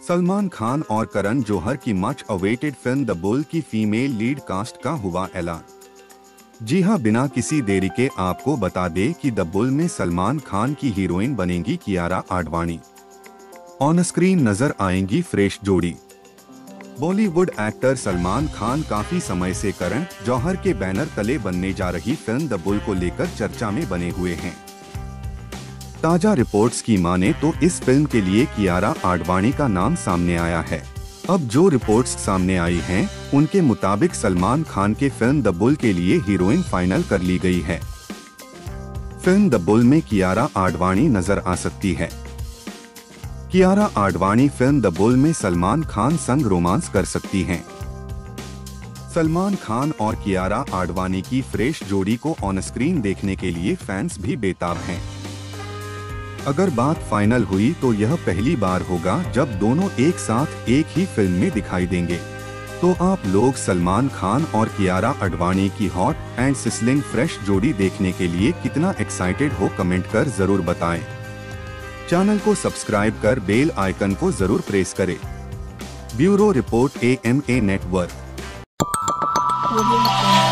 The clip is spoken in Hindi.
सलमान खान और करण जौहर की much awaited film The Bull की फीमेल लीड कास्ट का हुआ ऐलान। जी हां, बिना किसी देरी के आपको बता दें कि द बुल में सलमान खान की हीरोइन बनेंगी कियारा आडवाणी। ऑन स्क्रीन नजर आएंगी फ्रेश जोड़ी। बॉलीवुड एक्टर सलमान खान काफी समय से करण जौहर के बैनर तले बनने जा रही फिल्म द बुल को लेकर चर्चा में बने हुए हैं। ताजा रिपोर्ट्स की माने तो इस फिल्म के लिए कियारा आडवाणी का नाम सामने आया है। अब जो रिपोर्ट्स सामने आई हैं, उनके मुताबिक सलमान खान के फिल्म द बुल के लिए हीरोइन फाइनल कर ली गई है। फिल्म द बुल में कियारा आडवाणी नजर आ सकती है। Kiara Advani film The Bull में सलमान खान संग रोमांस कर सकती हैं। सलमान खान और कियारा आडवाणी की फ्रेश जोड़ी को ऑन स्क्रीन देखने के लिए फैंस भी बेताब हैं। अगर बात फाइनल हुई तो यह पहली बार होगा जब दोनों एक साथ एक ही फिल्म में दिखाई देंगे। तो आप लोग सलमान खान और कियारा आडवाणी की हॉट एंड सिसलिंग फ्रेश जोड़ी देखने के लिए कितना एक्साइटेड हो, कमेंट कर जरूर बताएं। चैनल को सब्सक्राइब कर बेल आइकन को जरूर प्रेस करें। Bureau report AMA network.